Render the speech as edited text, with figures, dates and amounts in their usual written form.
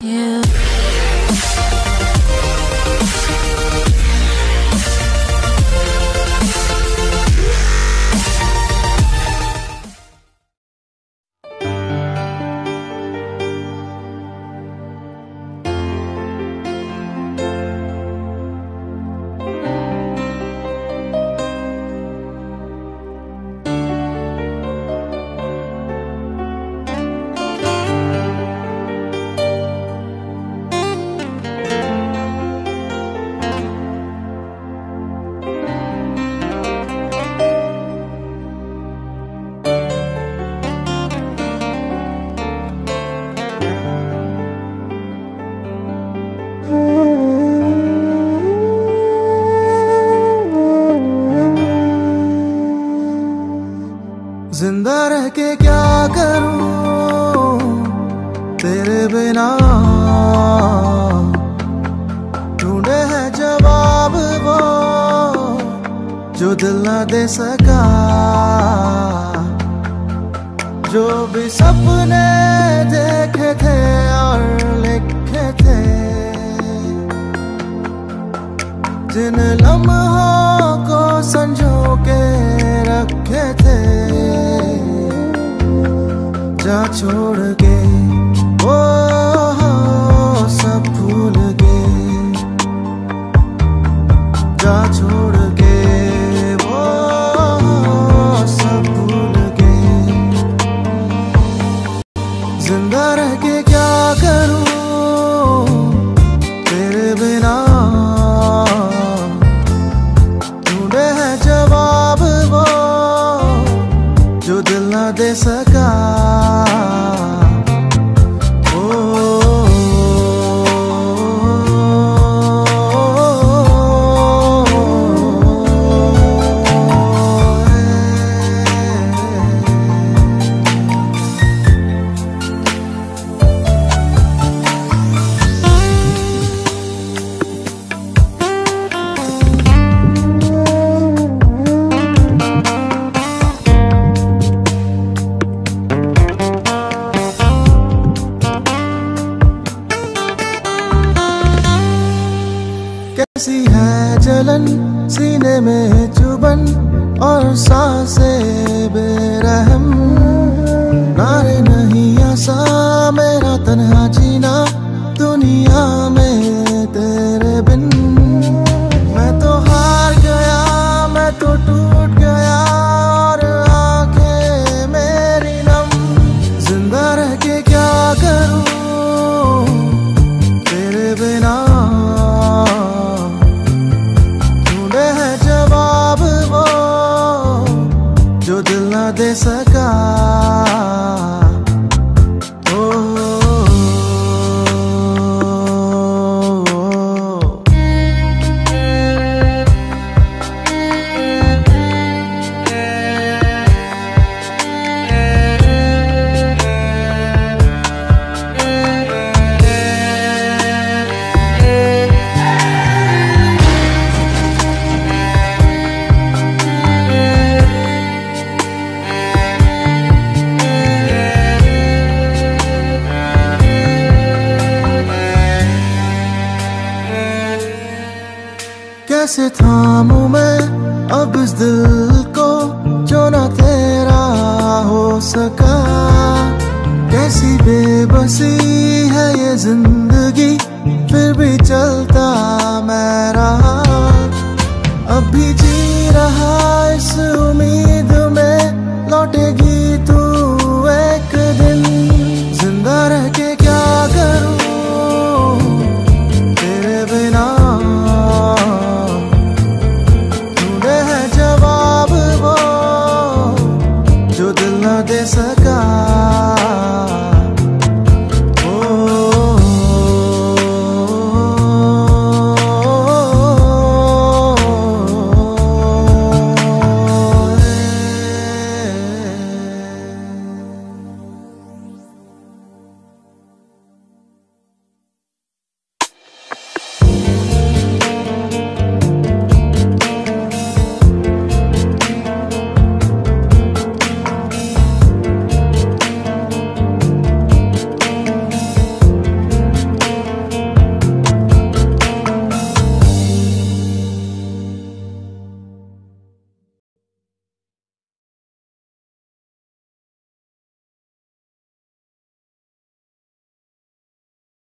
you. जिंदा रह के क्या करूं तेरे बिना, ढूंढे है जवाब वो जो दिल न दे सका। जो भी सपने देखे थे और लिखे थे, जिन लम्हों को संजो के रखे थे, जा छोड़ के वो सब भूल गए। जा छोड़ के वो सब भूल गए। जिंदा रह के क्या करूं तेरे बिना, ढूंढे है जवाब वो जो दिल न दे सका। कैसी है जलन सीने में चुभन और सांसें बेरहम। नारे नहीं आसा मेरा तन्हा जीना दुनिया में तेरे बिन। मैं तो हार गया, मैं तो टूट गया और आंखें मेरी नम। जिंदा रह के क्या करूं तेरे बिना, जो दिल न दे सका। कैसे थामूं मैं अब इस दिल को जो न तेरा हो सका। कैसी बेबसी है ये जिंदगी, फिर भी चलता मैं रहा। अब भी